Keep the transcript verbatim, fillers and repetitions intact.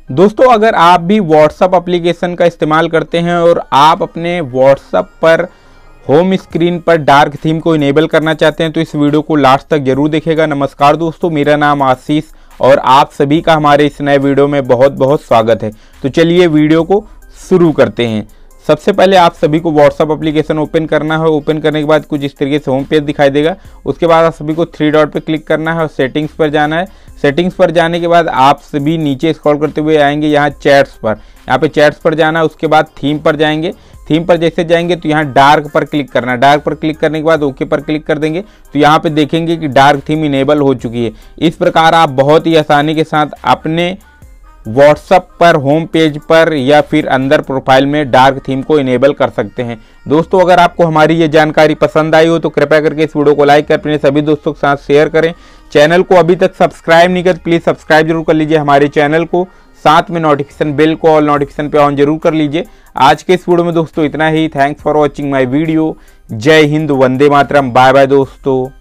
दोस्तों अगर आप भी व्हाट्सएप एप्लीकेशन का इस्तेमाल करते हैं और आप अपने व्हाट्सएप पर होम स्क्रीन पर डार्क थीम को इनेबल करना चाहते हैं तो इस वीडियो को लास्ट तक जरूर देखिएगा। नमस्कार दोस्तों, मेरा नाम आशीष और आप सभी का हमारे इस नए वीडियो में बहुत बहुत स्वागत है। तो चलिए वीडियो को शुरू करते हैं। सबसे पहले आप सभी को व्हाट्सएप एप्लीकेशन ओपन करना है। ओपन करने के बाद कुछ इस तरीके से होम पेज दिखाई देगा। उसके बाद आप सभी को थ्री डॉट पे क्लिक करना है और सेटिंग्स पर जाना है। सेटिंग्स पर जाने के बाद आप सभी नीचे स्क्रॉल करते हुए आएंगे यहाँ चैट्स पर। यहाँ पे चैट्स पर जाना है। उसके बाद थीम पर जाएंगे। थीम पर जैसे जाएंगे तो यहाँ डार्क पर क्लिक करना है। डार्क पर क्लिक करने के बाद ओके पर क्लिक कर देंगे तो यहाँ पे देखेंगे कि डार्क थीम इनेबल हो चुकी है। इस प्रकार आप बहुत ही आसानी के साथ अपने व्हाट्सएप पर होम पेज पर या फिर अंदर प्रोफाइल में डार्क थीम को इनेबल कर सकते हैं। दोस्तों अगर आपको हमारी ये जानकारी पसंद आई हो तो कृपया करके इस वीडियो को लाइक कर अपने सभी दोस्तों के साथ शेयर करें। चैनल को अभी तक सब्सक्राइब नहीं कर प्लीज़ सब्सक्राइब जरूर कर लीजिए हमारे चैनल को। साथ में नोटिफिकेशन बेल को ऑल नोटिफिकेशन पे ऑन जरूर कर लीजिए। आज के इस वीडियो में दोस्तों इतना ही। Thanks for watching my video. जय हिंद, वंदे मातरम, बाय बाय दोस्तों।